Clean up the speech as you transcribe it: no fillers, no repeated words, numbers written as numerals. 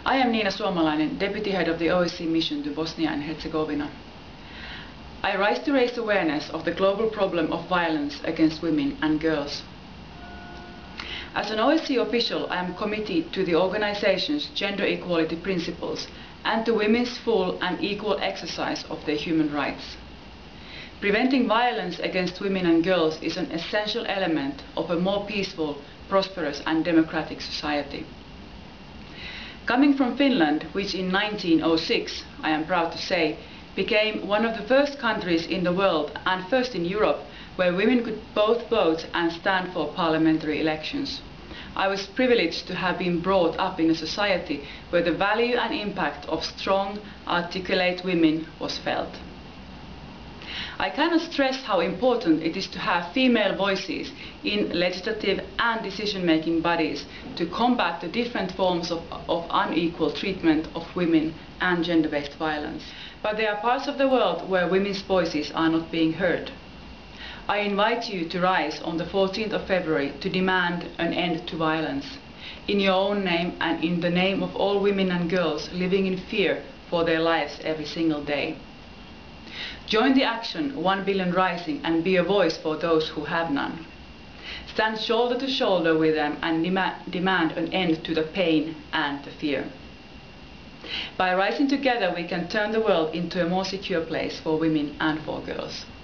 I am Suomalainen, Deputy Head of the OSCE Mission to Bosnia and Herzegovina. I rise to raise awareness of the global problem of violence against women and girls. As an OSCE official, I am committed to the organization's gender equality principles and to women's full and equal exercise of their human rights. Preventing violence against women and girls is an essential element of a more peaceful, prosperous and democratic society. Coming from Finland, which in 1906, I am proud to say, became one of the first countries in the world and first in Europe where women could both vote and stand for parliamentary elections, I was privileged to have been brought up in a society where the value and impact of strong, articulate women was felt. I cannot stress how important it is to have female voices in legislative and decision-making bodies to combat the different forms of unequal treatment of women and gender-based violence. But there are parts of the world where women's voices are not being heard. I invite you to rise on the 14th of February to demand an end to violence, in your own name and in the name of all women and girls living in fear for their lives every single day. Join the action 1 billion rising and be a voice for those who have none. Stand shoulder to shoulder with them and demand an end to the pain and the fear. By rising together we can turn the world into a more secure place for women and for girls.